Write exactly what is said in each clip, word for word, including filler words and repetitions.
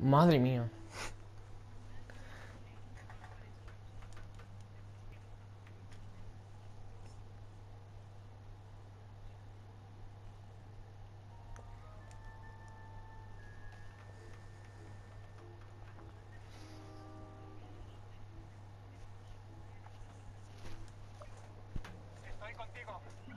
Madre mía. Estoy contigo.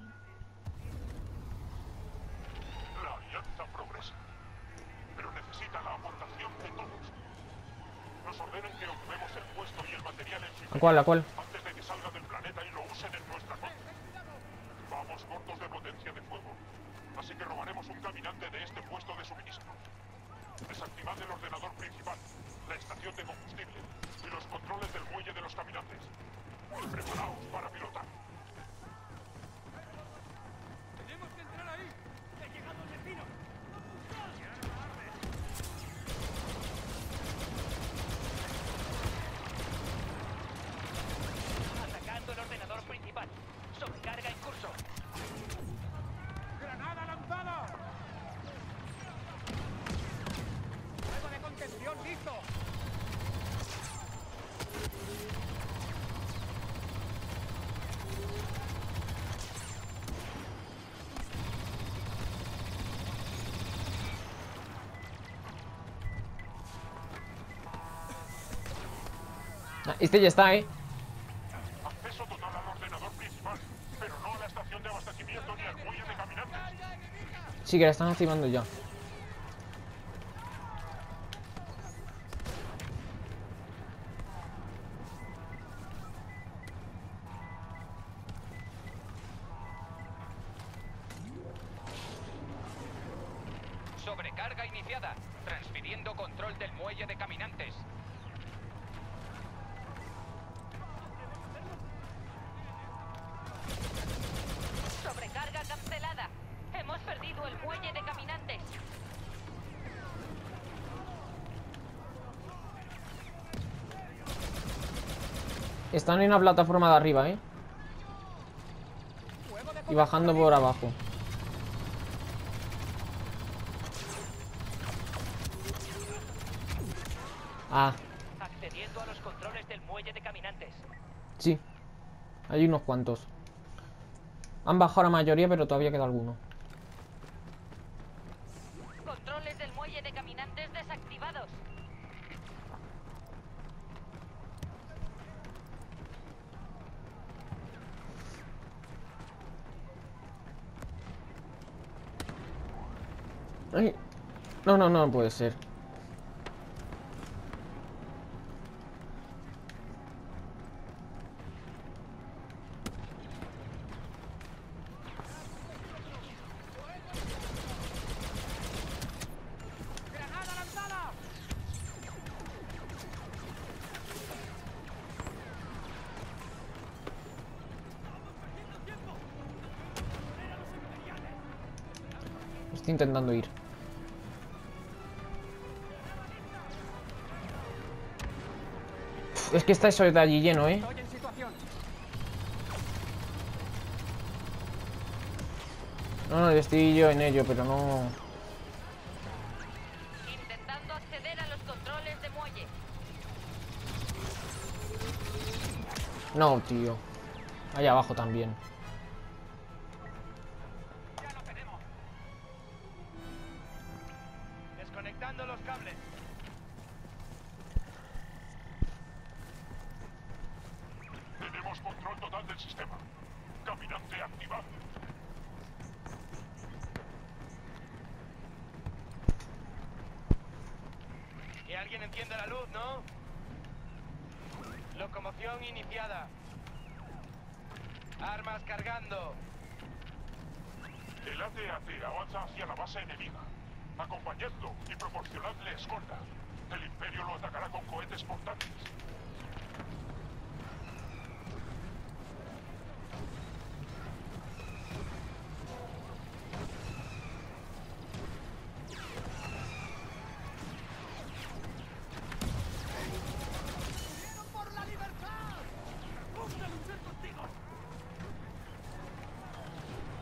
La alianza progresa, pero necesita la aportación de todos. Nos ordenan que ocupemos el puesto y el material en su ¿A cuál? ¿A cuál? antes de que salga del planeta y lo usen en nuestra contra. Vamos cortos de potencia de fuego, así que robaremos un caminante de este puesto de suministro. Desactivad el ordenador principal, la estación de combustible y los controles del muelle de los caminantes. Preparaos para pilotar. ¡Tenemos que entrar ahí! ¡He llegado al destino! Atacando el ordenador principal. Sobrecarga en curso. ¡Granada lanzada! ¡Fuego de contención listo! Ah, este ya está, ¿eh? Acceso total al ordenador principal, pero no a la estación de abastecimiento ni al muelle de caminantes. Sí, que la están activando ya. Sobrecarga iniciada. Transfiriendo control del muelle de caminantes. Sobrecarga cancelada. Hemos perdido el muelle de caminantes. Están en la plataforma de arriba, ¿eh? Y bajando por abajo. Ah, Accediendo a los controles del muelle de caminantes. sí. Hay unos cuantos. Han bajado la mayoría, pero todavía queda alguno. Controles del muelle de caminantes desactivados. Ay. No, no, no puede ser. ¡Granada lanzada! Estoy intentando ir. Uf, es que está eso de allí lleno, ¿eh? Estoy en situación. No, no, estoy yo en ello, pero no... Intentando acceder a los controles de muelle. No, tío. Ahí abajo también. Ya lo tenemos. Desconectando los cables. Tenemos control total del sistema. Caminante activado. Que alguien encienda la luz, ¿no? Locomoción iniciada. Armas cargando. El A T A T avanza hacia la base enemiga. Acompañadlo y proporcionadle escolta. El Imperio lo atacará con cohetes portátiles.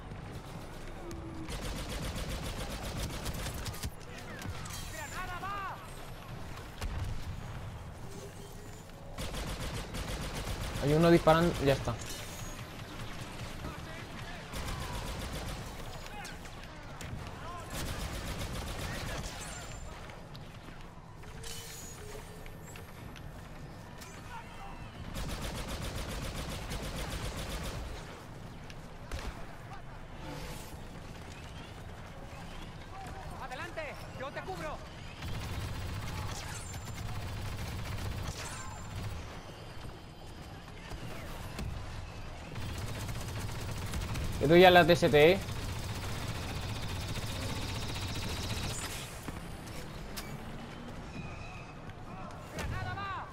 ¡Granada va! Hay uno disparando, ya está. ¡Adelante! ¡Yo te cubro! Le doy a la T S T, eh. ¡Granada va!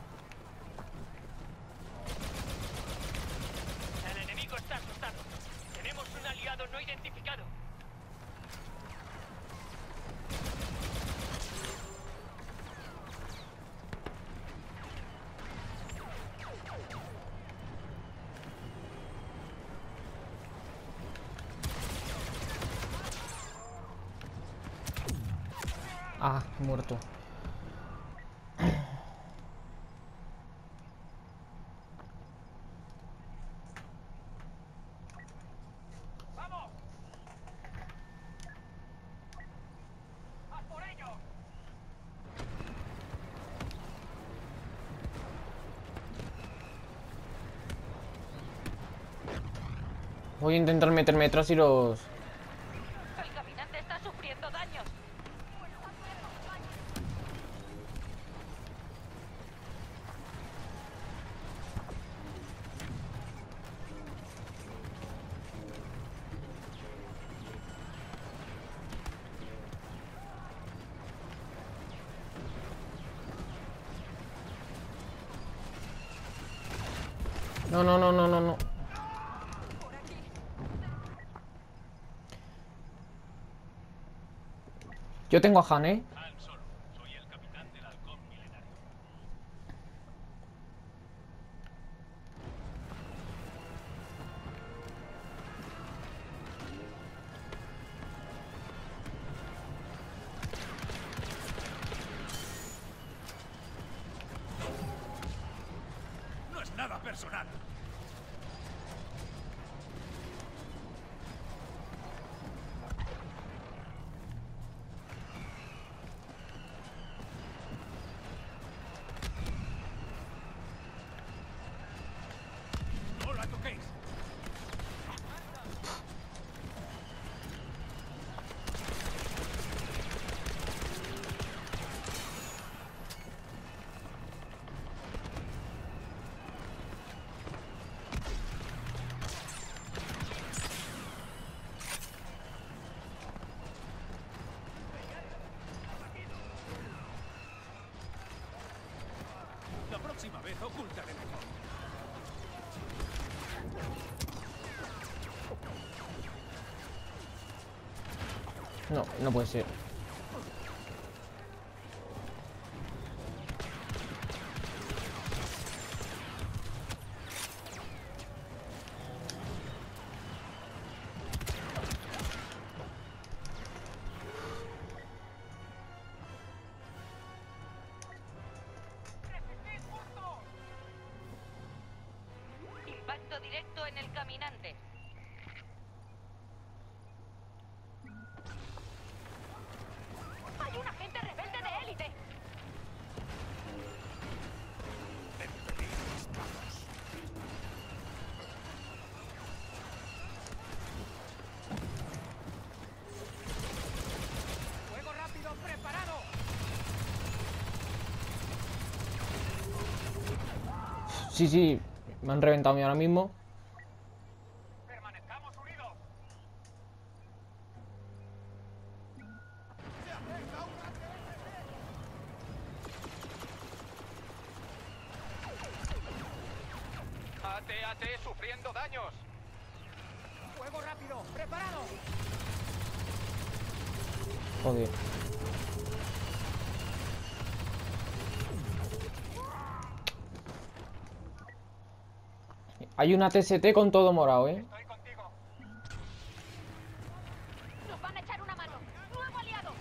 El enemigo está asustado. Tenemos un aliado no identificado. Ah, muerto. ¡Vamos! ¡A por ellos! Voy a intentar meterme detrás y los... El caminante está sufriendo daños. No, no, no, no, no, no. Yo tengo a Han, ¿eh? Han Solo, soy el capitán del halcón milenario. No es nada personal. No la toquéis. La próxima vez ocultaré mejor. No, no puede ser. Impacto directo en el caminante. Hay un agente rebelde de élite. ¡Fuego rápido preparado! Sí, sí. Me han reventado a mí ahora mismo. ¡Permanezcamos unidos! A T A T sufriendo daños. ¡Fuego rápido! ¡Preparado! Joder. Hay una T S T con todo morado, ¿eh? Estoy contigo. Nos van a echar una mano. Nuevo aliado.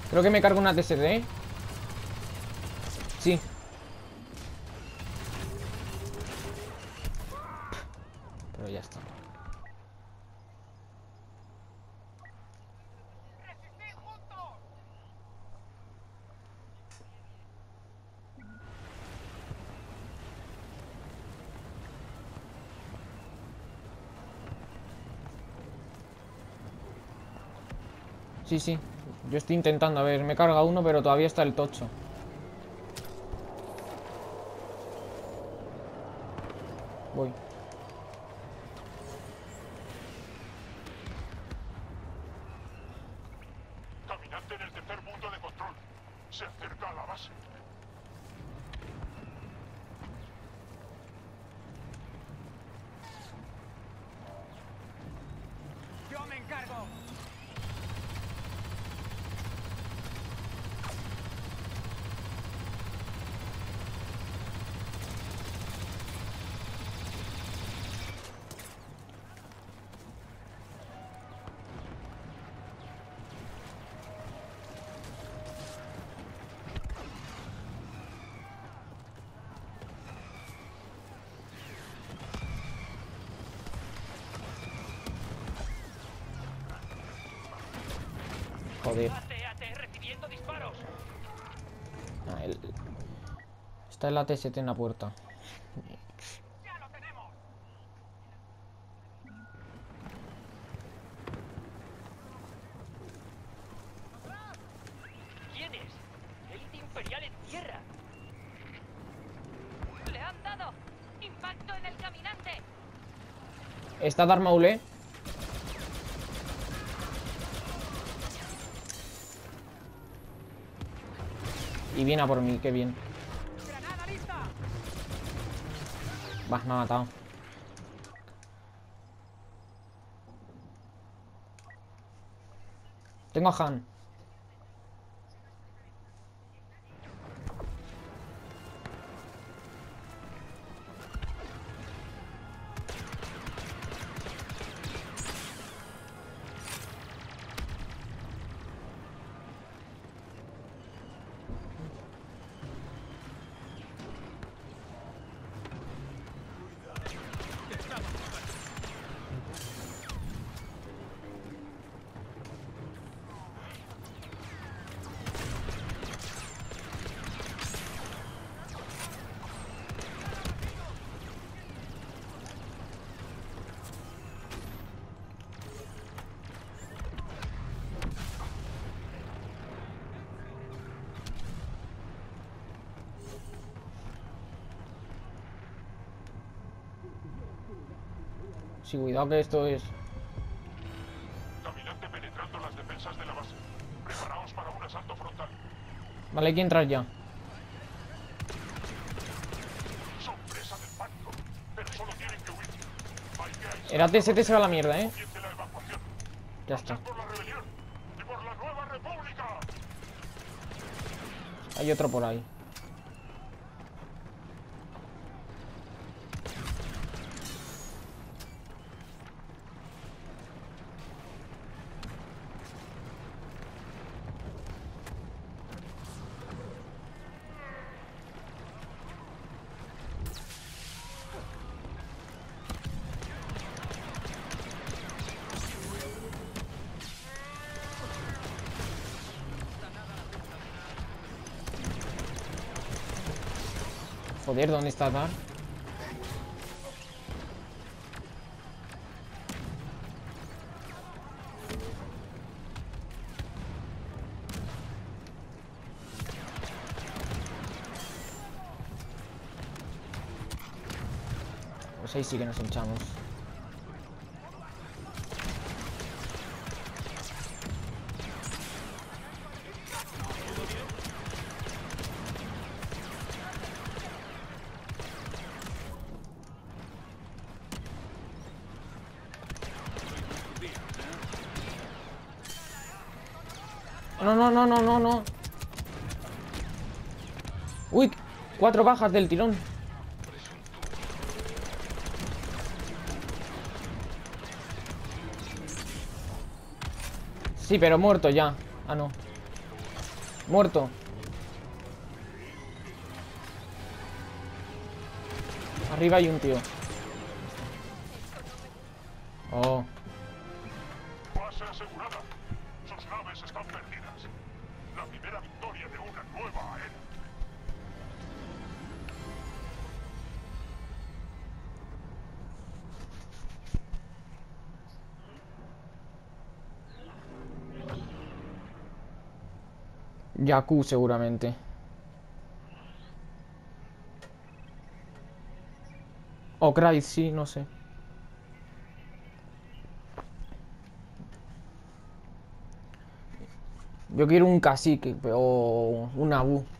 Creo que me cargo una T S T, ¿eh? Sí. Pero ya está. Sí, sí. Yo estoy intentando, a ver, me carga uno, pero todavía está el tocho. Voy. Caminante en el tercer punto de control. Se acerca a la base. Yo me encargo. Joder. Paséate recibiendo disparos. Ah, el... Está el A T S T en la puerta. ¡Ya lo tenemos! ¿Quién es? Élite imperial en tierra. ¡Le han dado! ¡Impacto en el caminante! Está Darth Maul, ¿eh? Y viene a por mí, qué bien. ¡Granada lista! Va, me ha matado. Tengo a Han. Sí, cuidado que esto es... Caminante penetrando las defensas de la base. Preparaos para un asalto frontal. Vale, hay que entrar ya. Sorpresa del pánico. Pero solo tienen que huir. Hay que aislar. El A T S T se va a la mierda, ¿eh? Comience la evacuación. Ya está. Por la rebelión y por la nueva república. Hay otro por ahí. Joder, ¿dónde está Dar? Pues ahí sí que nos hinchamos. No, no, no, no, no, no. Uy, cuatro bajas del tirón. Sí, pero muerto ya. Ah, no. Muerto. Arriba hay un tío. Oh. Base asegurada. Sus naves están perdidas. La primera victoria de una nueva era. Yaku seguramente. O Cry, sí, no sé. Yo quiero un cacique o un Abu.